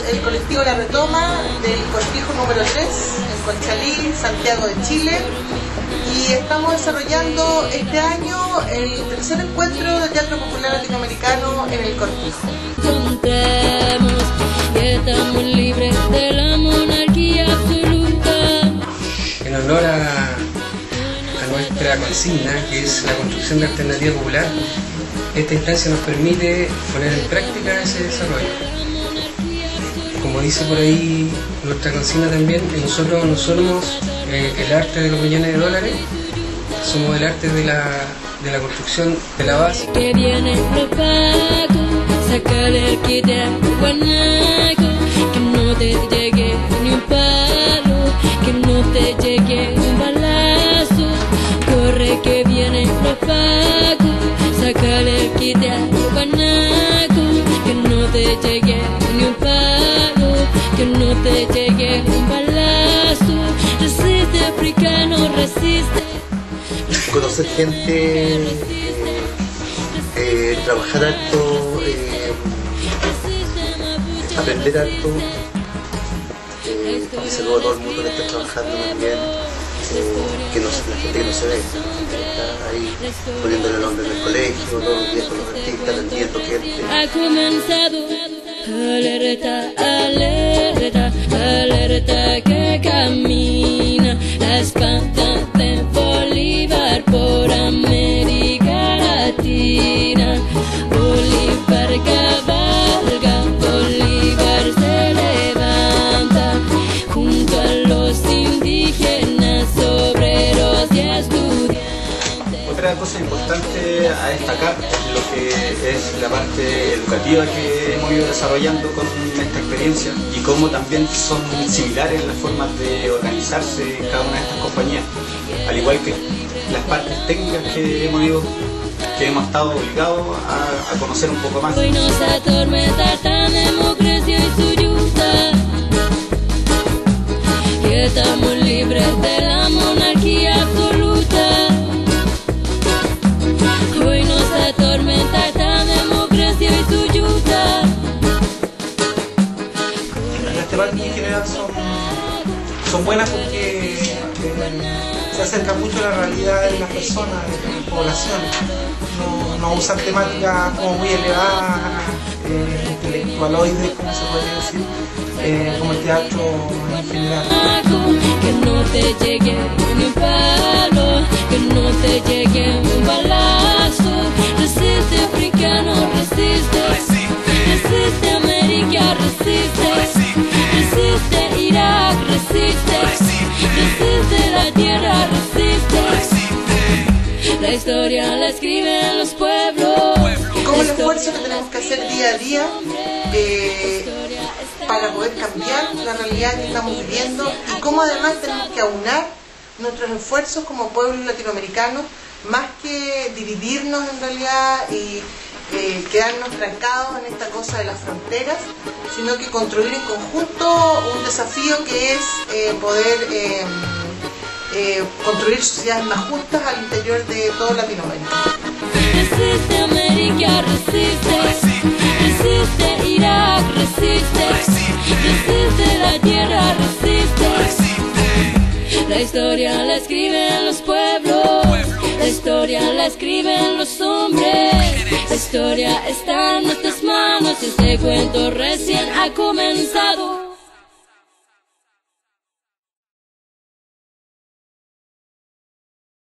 el colectivo La Retoma del Cortijo número 3 en Conchalí, Santiago de Chile, y estamos desarrollando este año el tercer encuentro de teatro popular latinoamericano en el Cortijo. Encontremos que estamos libres de la monarquía absoluta. En honor a nuestra consigna, que es la construcción de alternativa popular, esta instancia nos permite poner en práctica ese desarrollo. Como dice por ahí nuestra consigna también, nosotros no somos el arte de los millones de dólares, somos el arte de la construcción de la base. Que viene lo pago, sácale el quite al guanaco, que no te llegue ni un palo, que no te llegue un balazo, corre que viene lo pago, sácale el quite al guanaco, que no te llegue ni un palo, que no te llegue un balazo, resiste africano, resiste. Conocer gente, trabajar harto, aprender harto, observar a todo el mundo que está trabajando también, que no, la gente que no se ve, que está ahí poniéndole el nombre en el colegio, todos los días con los artistas, atendiendo gente. Ha comenzado, alerta, alerta, alerta que camina la espada de Bolívar por América Latina. Bolívar cabalga, Bolívar se levanta junto a los indígenas, obreros y estudiantes. Otra cosa importante a destacar es lo que es la parte educativa que hemos ido desarrollando con esta experiencia y cómo también son similares las formas de organizarse en cada una de estas compañías, al igual que las partes técnicas que hemos estado obligados a conocer un poco más. Hoy nos atormenta esta democracia y su yuta, que estamos libres de la monarquía absoluta. Hoy nos atormenta esta democracia y su yuta. Las temáticas en general son buenas porque se acercan mucho a la realidad de las personas, de la población. No usan temáticas como muy elevadas, intelectualoides, como se podría decir, como el teatro en general. Que no te llegue ni un palo, que no te llegue un balazo. Resiste africano, resiste, resiste América, resiste, resiste Irak, resiste, resiste la tierra, resiste. La historia la escriben los pueblos. Como el esfuerzo que tenemos que hacer día a día para poder cambiar la realidad que estamos viviendo, y cómo además tenemos que aunar nuestros esfuerzos como pueblos latinoamericanos, más que dividirnos en realidad y quedarnos trancados en esta cosa de las fronteras, sino que construir en conjunto un desafío que es poder construir sociedades más justas al interior de toda Latinoamérica. Resiste América, resiste, resiste Irak, resiste, resiste la tierra, resiste. La historia la escriben los pueblos, la historia la escriben los hombres, la historia está en nuestras manos y este cuento recién ha comenzado.